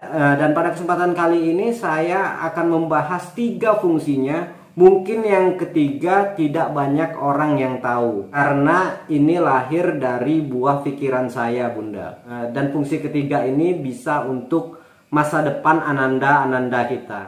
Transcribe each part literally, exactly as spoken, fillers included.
Eh, Dan pada kesempatan kali ini saya akan membahas tiga fungsinya. Mungkin yang ketiga tidak banyak orang yang tahu, karena ini lahir dari buah pikiran saya, Bunda. Eh, Dan fungsi ketiga ini bisa untuk masa depan ananda-ananda kita.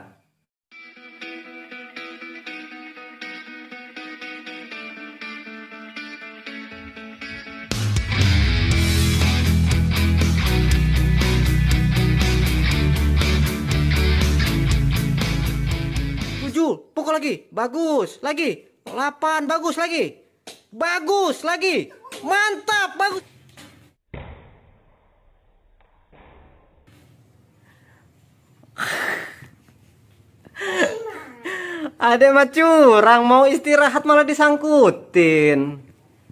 Pukul lagi, bagus lagi, delapan, bagus lagi, bagus lagi, mantap, bagus. Adek mah curang, mau istirahat malah disangkutin.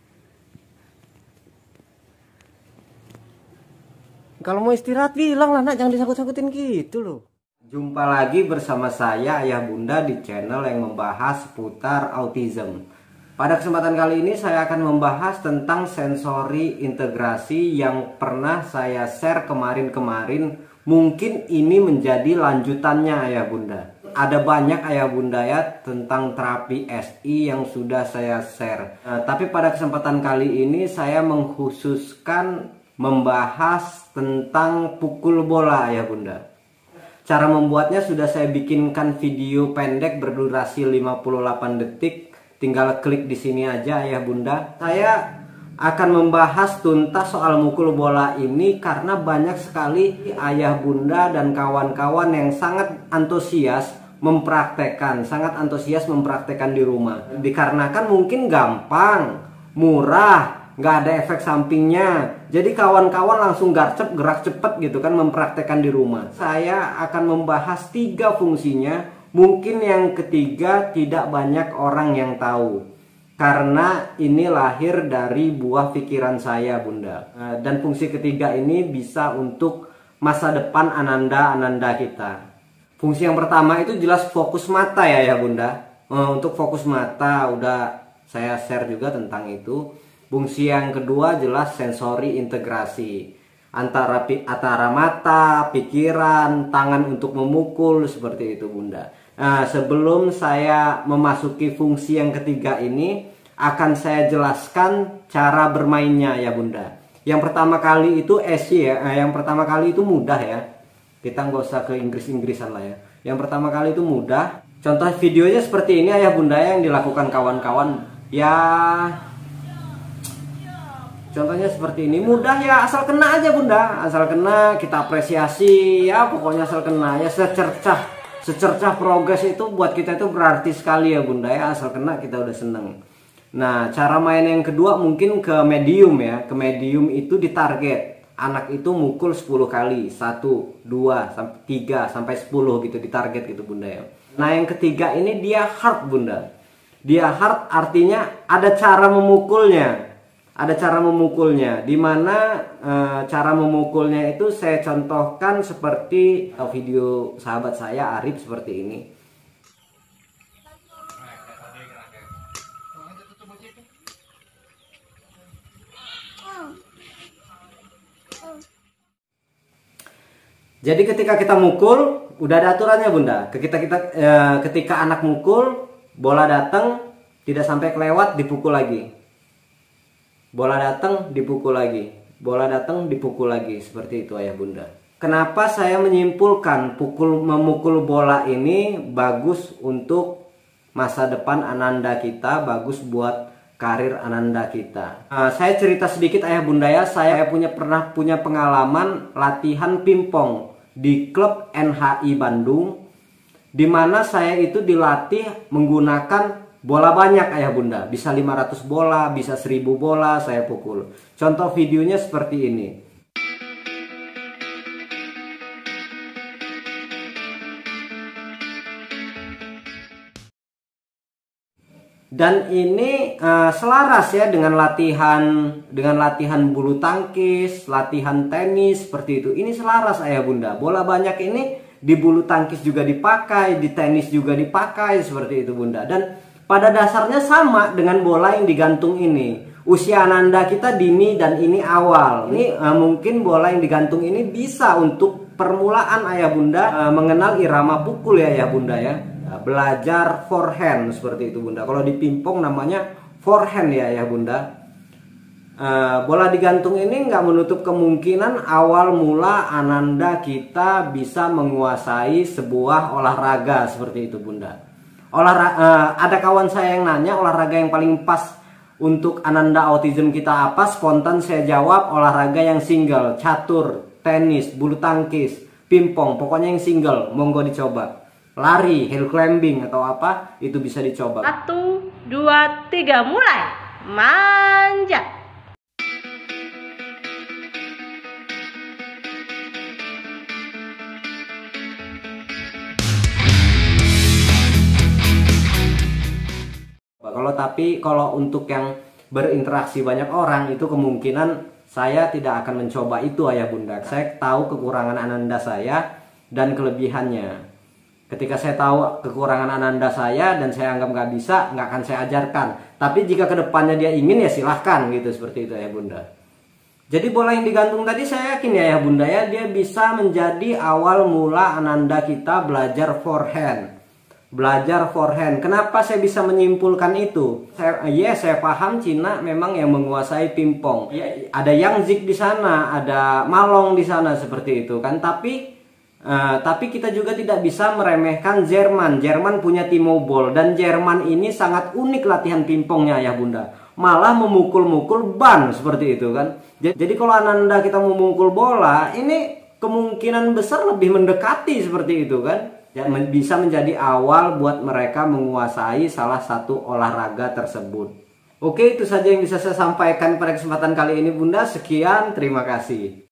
Kalau mau istirahat bilang lah nak, jangan disangkut-sangkutin gitu loh. Jumpa lagi bersama saya Ayah Bunda di channel yang membahas seputar autism. Pada kesempatan kali ini saya akan membahas tentang sensori integrasi yang pernah saya share kemarin-kemarin. Mungkin ini menjadi lanjutannya Ayah Bunda. Ada banyak Ayah Bunda ya tentang terapi S I yang sudah saya share. Nah, tapi pada kesempatan kali ini saya mengkhususkan membahas tentang pukul bola Ayah Bunda. Cara membuatnya sudah saya bikinkan video pendek berdurasi lima puluh delapan detik. Tinggal klik di sini aja Ayah Bunda. Saya akan membahas tuntas soal mukul bola ini karena banyak sekali Ayah Bunda dan kawan-kawan yang sangat antusias mempraktekkan, sangat antusias mempraktekkan di rumah. Dikarenakan mungkin gampang, murah, nggak ada efek sampingnya. Jadi kawan-kawan langsung garcep, gerak cepet gitu kan mempraktekkan di rumah. Saya akan membahas tiga fungsinya. Mungkin yang ketiga tidak banyak orang yang tahu, karena ini lahir dari buah pikiran saya Bunda. Dan fungsi ketiga ini bisa untuk masa depan ananda-ananda kita. Fungsi yang pertama itu jelas fokus mata ya ya Bunda. Untuk fokus mata udah saya share juga tentang itu. Fungsi yang kedua jelas sensori integrasi antara antara mata, pikiran, tangan untuk memukul seperti itu Bunda. Nah, sebelum saya memasuki fungsi yang ketiga ini, akan saya jelaskan cara bermainnya ya Bunda. Yang pertama kali itu easy ya, nah, yang pertama kali itu mudah ya. Kita nggak usah ke Inggris-Inggrisan lah ya. Yang pertama kali itu mudah. Contoh videonya seperti ini Ayah Bunda yang dilakukan kawan-kawan ya. Contohnya seperti ini, mudah ya, asal kena aja Bunda, asal kena kita apresiasi ya, pokoknya asal kena ya, secercah secercah progres itu buat kita itu berarti sekali ya Bunda ya, asal kena kita udah seneng. Nah, cara main yang kedua mungkin ke medium ya, ke medium itu ditarget, anak itu mukul sepuluh kali, satu, dua, tiga, sampai sepuluh gitu ditarget gitu Bunda ya. Nah yang ketiga ini dia hard Bunda, dia hard artinya ada cara memukulnya. Ada cara memukulnya, dimana e, cara memukulnya itu saya contohkan seperti video sahabat saya Arif seperti ini. Jadi ketika kita mukul, udah ada aturannya Bunda. Ketika kita e, ketika anak mukul, bola datang tidak sampai kelewat dipukul lagi. Bola datang dipukul lagi, bola datang dipukul lagi, seperti itu Ayah Bunda. Kenapa saya menyimpulkan pukul memukul bola ini bagus untuk masa depan ananda kita, bagus buat karir ananda kita. Nah, saya cerita sedikit Ayah Bunda ya, saya punya pernah punya pengalaman latihan pingpong di klub N H I Bandung, di mana saya itu dilatih menggunakan bola banyak Ayah Bunda, bisa lima ratus bola, bisa seribu bola saya pukul. Contoh videonya seperti ini. Dan ini uh, selaras ya dengan latihan dengan latihan bulu tangkis, latihan tenis seperti itu. Ini selaras Ayah Bunda. Bola banyak ini di bulu tangkis juga dipakai, di tenis juga dipakai seperti itu Bunda. Dan pada dasarnya sama dengan bola yang digantung ini. Usia ananda kita dini dan ini awal. Ini uh, mungkin bola yang digantung ini bisa untuk permulaan ayah bunda uh, mengenal irama pukul ya ayah bunda ya. Uh, belajar forehand seperti itu bunda. Kalau di pingpong namanya forehand ya ayah bunda. Uh, bola digantung ini nggak menutup kemungkinan awal mula Ananda kita bisa menguasai sebuah olahraga seperti itu bunda. Olahraga, uh, ada kawan saya yang nanya olahraga yang paling pas untuk Ananda autism kita apa? Spontan saya jawab olahraga yang single, catur, tenis, bulu tangkis, pingpong, pokoknya yang single, monggo dicoba. Lari, hill climbing atau apa itu bisa dicoba. Satu, dua, tiga, mulai. Manja. Kalau tapi kalau untuk yang berinteraksi banyak orang itu kemungkinan saya tidak akan mencoba itu ayah bunda. Saya tahu kekurangan Ananda saya dan kelebihannya. Ketika saya tahu kekurangan Ananda saya dan saya anggap nggak bisa, nggak akan saya ajarkan. Tapi jika kedepannya dia ingin ya silahkan gitu seperti itu ayah bunda. Jadi bola yang digantung tadi saya yakin ya ayah bunda ya dia bisa menjadi awal mula Ananda kita belajar forehand. Belajar forehand. Kenapa saya bisa menyimpulkan itu? Saya, ya saya paham Cina memang yang menguasai pingpong. Ya, ada Yang Zik di sana, ada Malong di sana seperti itu kan. Tapi uh, tapi kita juga tidak bisa meremehkan Jerman. Jerman punya T-Mobile dan Jerman ini sangat unik latihan pingpongnya ya bunda. Malah memukul-mukul ban seperti itu kan. Jadi, jadi kalau Ananda kita memukul bola, ini kemungkinan besar lebih mendekati seperti itu kan. Ya, bisa menjadi awal buat mereka menguasai salah satu olahraga tersebut. Oke, itu saja yang bisa saya sampaikan pada kesempatan kali ini bunda. Sekian, terima kasih.